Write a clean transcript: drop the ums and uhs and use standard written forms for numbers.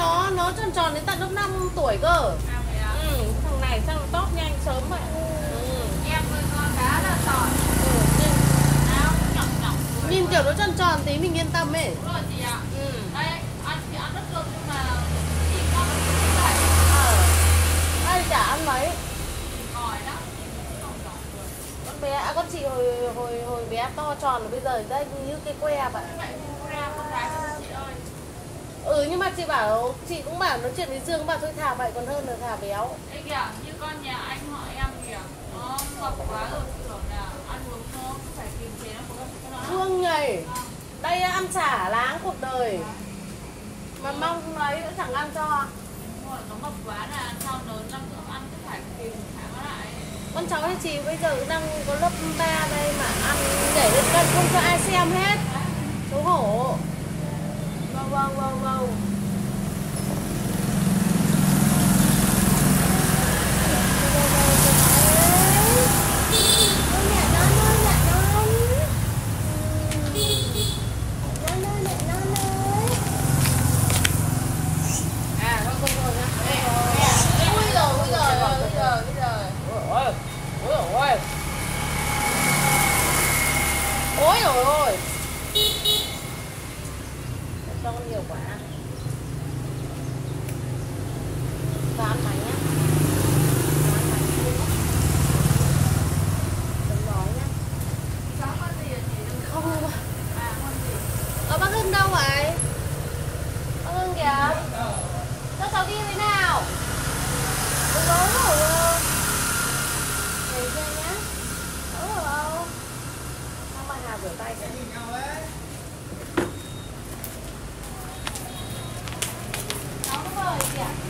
nó tròn tròn đến tận lớp 5 tuổi cơ. Thằng này sao nó tóp nhanh sớm vậy. Em nuôi con khá là giỏi. Áo nhỏng nhỏng. Nhìn kiểu nó tròn tròn tí mình yên tâm ấy. Đúng rồi chị ạ. Đây, ăn thì ăn rất được nhưng mà chỉ con nó cũng vậy. Ai chả ăn mấy. Ngỏi lắm. Không giỏi được. Con bé, con chị hồi bé to tròn rồi bây giờ đây như cái que vậy. Vậy ra con gái cho chị ơi. Nhưng mà chị bảo, chị cũng bảo nói chuyện với Dương bảo thôi thả vậy còn hơn là thả béo. Đây kìa, như con nhà anh họ em kìa. Nó mập quá rồi, chị bảo là ăn uống nó phải kiềm chế nó không cho nó. Thương nhầy. Đây ăn chả láng cuộc đời. Mà mong ấy cũng chẳng ăn cho. Đúng rồi, nó mập quá là sau lớn năm nữa ăn cứ phải kìm thả nó lại. Con cháu nhà chị bây giờ đang có lớp 3 đây mà ăn để lên cân không cho ai xem hết. Xấu hổ. Vâng. Ôi dồi ôi. Cho con nhiều quá. Và ăn mày nhá. Ăn mày luôn á. Đừng nói nhá. Cháu con gì hả chị? Không đâu. Con gì? Bác Hưng đâu vậy? Bác Hưng kìa. Cho cháu đi thế nào? Đừng nói rồi. Để xem nhá. Đúng rồi không? Xong bà Hà rửa tay sẽ. Cháu nó vời kìa.